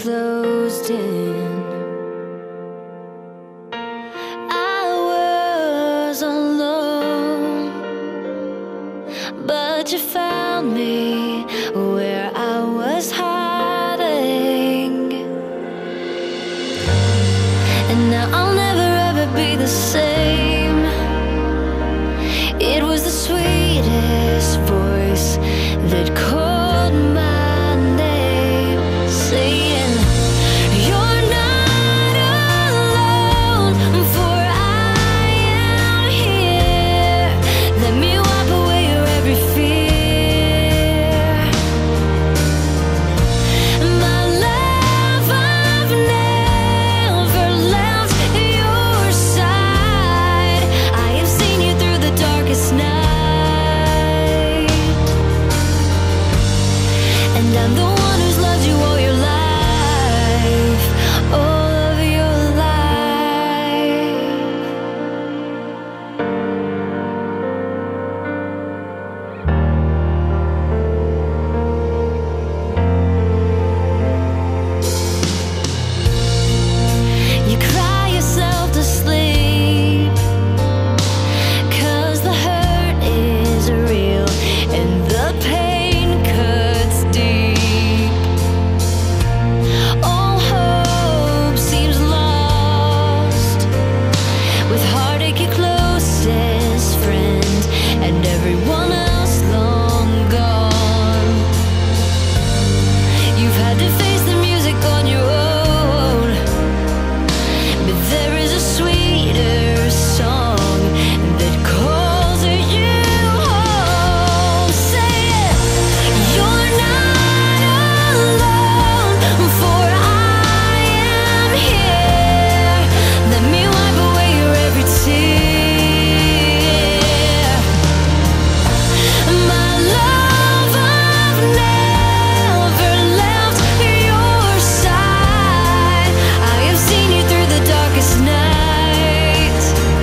closed in. I was alone, but you found me where I was hiding. And now I'll never ever be the same. It was the sweetest voice that called my name, saying, "You're not alone, for I am here. Let me wipe away your every fear. My love, I've never left your side. I have seen you through the darkest night, and I'm the one who's loved you all your life, all of your life." You cry yourself to sleep, 'cause the hurt is real and the pain cuts deep. All hope seems lost, with heartache your closest friend and everyone else long gone. You've had to face the music on your own, but there is a sweeter song that calls you home. Say it. You're not alone, for I am here. Let me wipe away your every tear. My love, I've never left your side. I have seen you through the darkest night,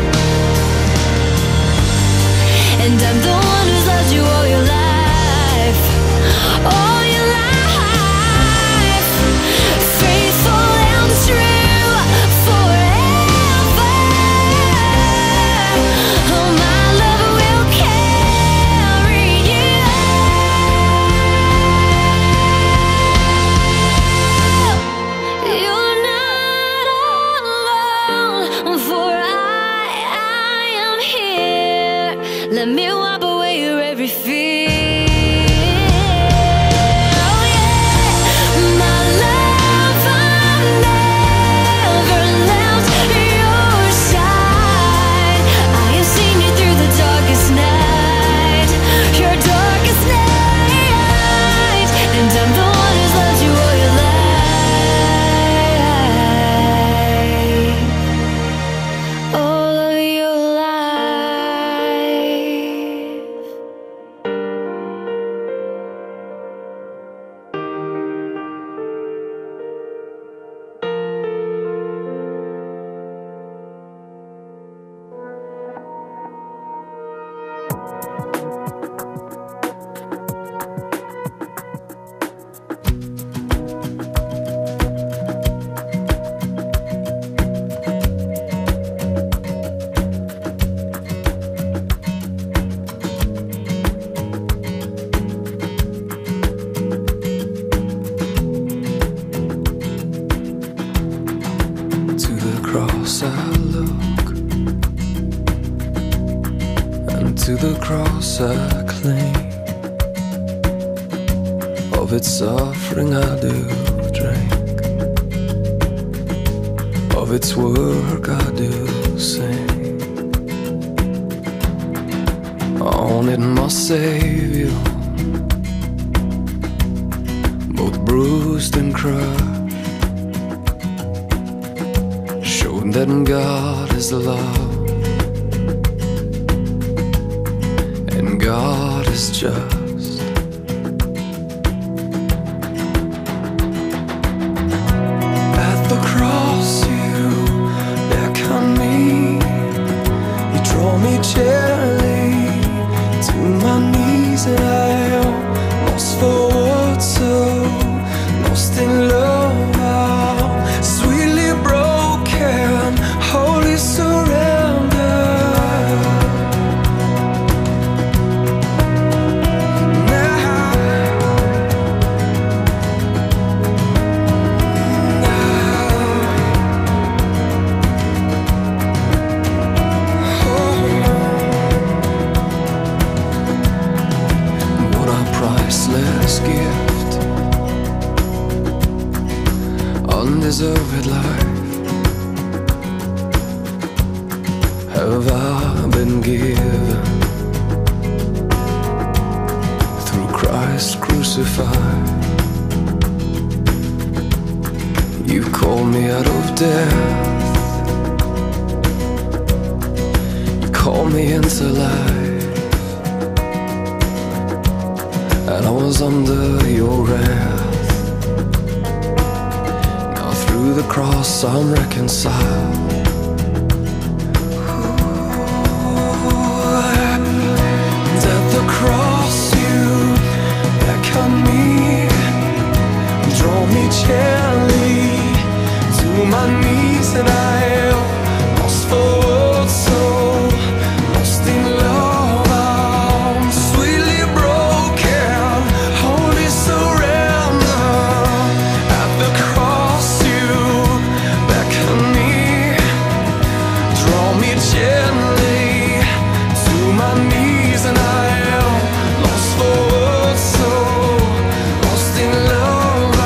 and I'm the one who's loved you all your life, all your life. Faithful and true forever. Oh, my love will carry you. You're not alone, for I am here. Let me wipe away your every fear. Oh yeah, my love, I've never left your side. I have seen you through the darkest night, your darkest night, and I'm the one who's loved you all your life, all of your life. To the cross I look, and to the cross I cling. Of its suffering I do drink, of its work I do sing. On it my Savior, both bruised and crushed, showed that God is love and God is just. At the cross you beckon me, you draw me gently to my knees, and I am lost for words, so lost in love. undeserved life have I been given through Christ crucified? You called me out of death, you called me into life, and I was under your wrath. Now through the cross I'm reconciled. And at the cross you beckon me, draw me gently to my knees, and I am lost for words, so lost in love. I'm sweetly broken, holy surrender. At the cross you beckon me, draw me gently to my knees, and I am lost for words, so lost in love.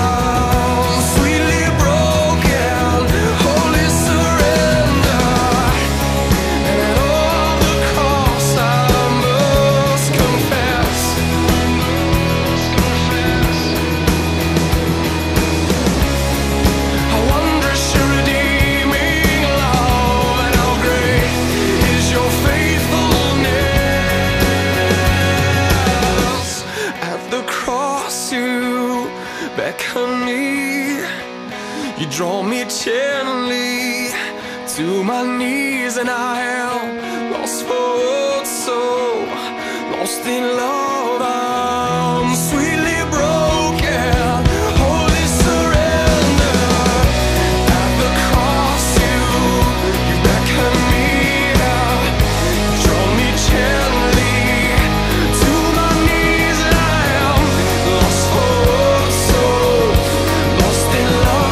You draw me gently to my knees, and I am lost for words, so lost in love. I'm sweetly broken, holy surrender. At the cross you beckon me, draw me gently to my knees, and I am lost for words, so lost in love.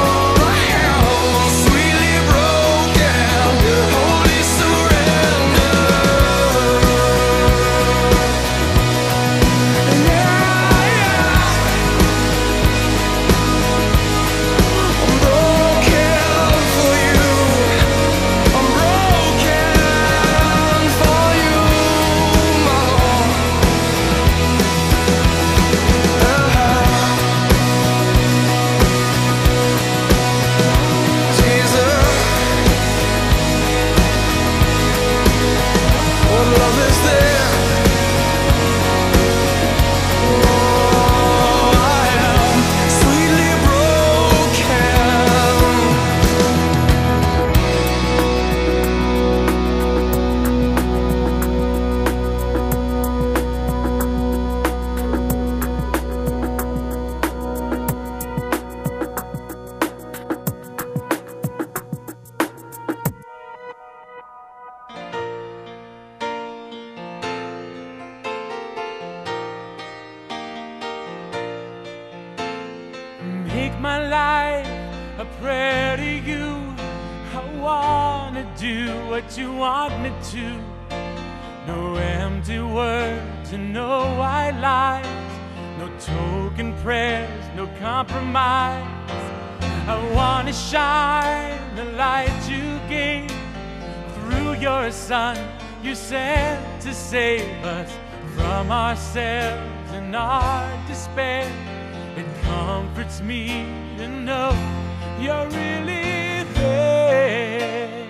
Make my life a prayer to you. I wanna do what you want me to. No empty words and no white lies, no token prayers, no compromise. I wanna shine the light you gave through your Son. You sent to save us from ourselves and our despair. It comforts me to know you're really there.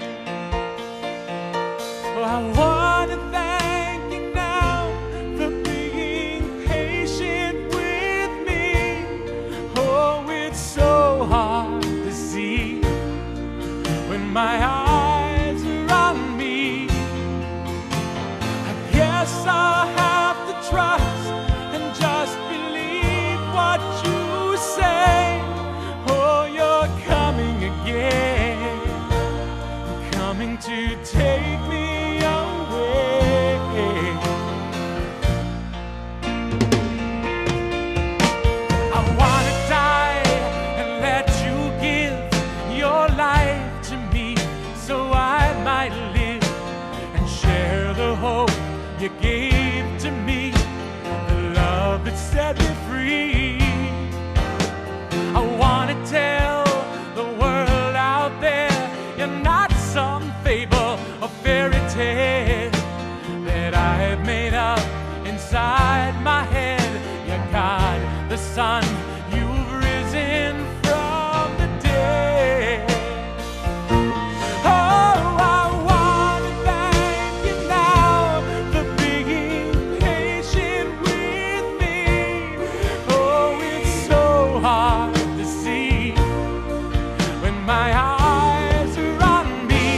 Oh, I want to thank you now for being patient with me. Oh, it's so hard to see when my eyes are on me. I guess I'll have to trust and just believe what you say. Oh, you're coming again, coming to take me away. I wanna die and let you give your life to me, so I might live and share the hope you gave to me, the love that set me free. I wanna tell the world inside my head. Yeah, God, the Son, you've risen from the dead. Oh, I want to thank you now for being patient with me. Oh, it's so hard to see when my eyes are on me.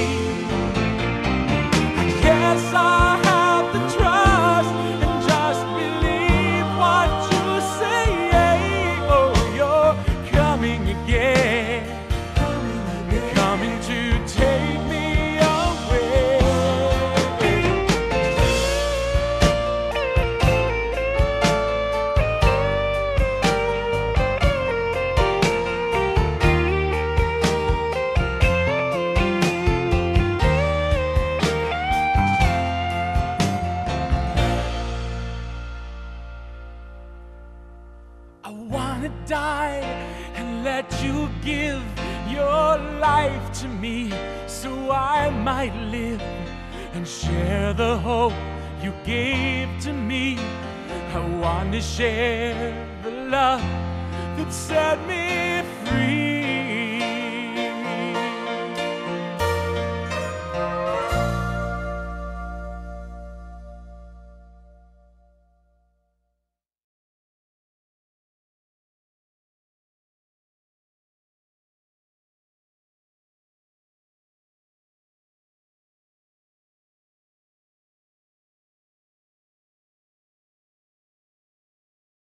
I guess I have to trust and just believe what you say. Oh, you're coming again. You're coming to take me away. I wanna die and let you give your life to me so I might live and share the hope you gave to me. I want to share the love that set me free.